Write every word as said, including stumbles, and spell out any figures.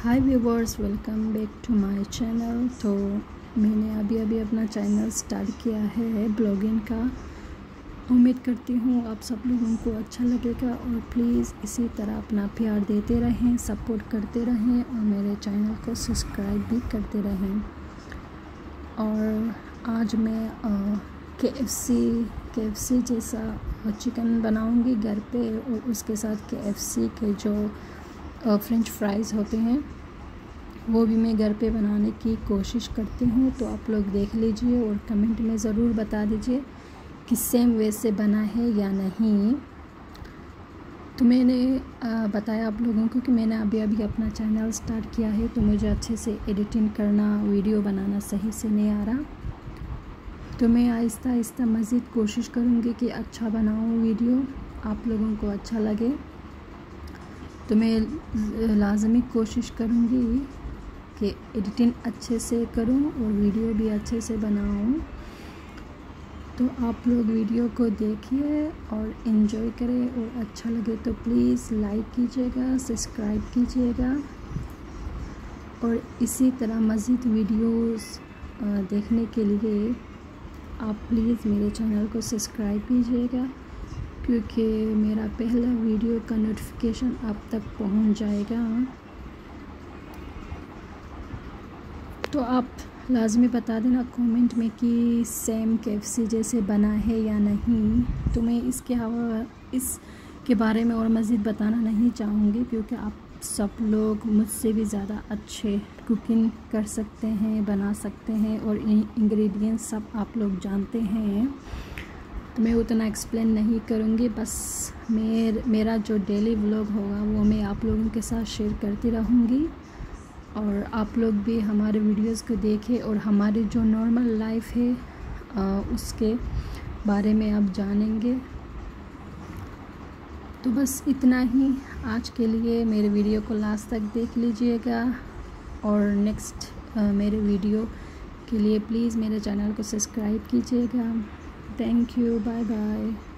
Hi viewers, welcome back to my channel. तो मैंने अभी अभी अपना चैनल स्टार्ट किया है ब्लॉगिंग का। उम्मीद करती हूँ आप सब लोगों को अच्छा लगेगा और प्लीज़ इसी तरह अपना प्यार देते रहें, सपोर्ट करते रहें और मेरे चैनल को सब्सक्राइब भी करते रहें। और आज मैं के एफ सी के एफ सी जैसा चिकन बनाऊंगी घर पे, और उसके साथ के एफ सी के जो फ्रेंच फ्राइज़ होते हैं वो भी मैं घर पे बनाने की कोशिश करती हूँ। तो आप लोग देख लीजिए और कमेंट में ज़रूर बता दीजिए कि सेम वे से बना है या नहीं। तो मैंने बताया आप लोगों को कि मैंने अभी अभी अपना चैनल स्टार्ट किया है, तो मुझे अच्छे से एडिटिंग करना, वीडियो बनाना सही से नहीं आ रहा। तो मैं आहिस्ता आहिस्ता मज़ीद कोशिश करूँगी कि अच्छा बनाऊँ वीडियो, आप लोगों को अच्छा लगे। तो मैं लाज़मी कोशिश करूँगी कि एडिटिंग अच्छे से करूँ और वीडियो भी अच्छे से बनाऊँ। तो आप लोग वीडियो को देखिए और इन्जॉय करें, और अच्छा लगे तो प्लीज़ लाइक कीजिएगा, सब्सक्राइब कीजिएगा। और इसी तरह मज़ीद वीडियोस देखने के लिए आप प्लीज़ मेरे चैनल को सब्सक्राइब कीजिएगा, क्योंकि मेरा पहला वीडियो का नोटिफिकेशन आप तक पहुंच जाएगा। तो आप लाज़मी बता देना कमेंट में कि सेम के एफ सी जैसे बना है या नहीं। तो मैं इसके अलावा इसके बारे में और मज़ीद बताना नहीं चाहूँगी, क्योंकि आप सब लोग मुझसे भी ज़्यादा अच्छे कुकिंग कर सकते हैं, बना सकते हैं, और इंग्रेडिएंट्स सब आप लोग जानते हैं। तो मैं उतना एक्सप्लेन नहीं करूँगी, बस मेर मेरा जो डेली व्लॉग होगा वो मैं आप लोगों के साथ शेयर करती रहूँगी। और आप लोग भी हमारे वीडियोस को देखें और हमारी जो नॉर्मल लाइफ है आ, उसके बारे में आप जानेंगे। तो बस इतना ही आज के लिए। मेरे वीडियो को लास्ट तक देख लीजिएगा, और नेक्स्ट मेरे वीडियो के लिए प्लीज़ मेरे चैनल को सब्सक्राइब कीजिएगा। Thank you, bye bye.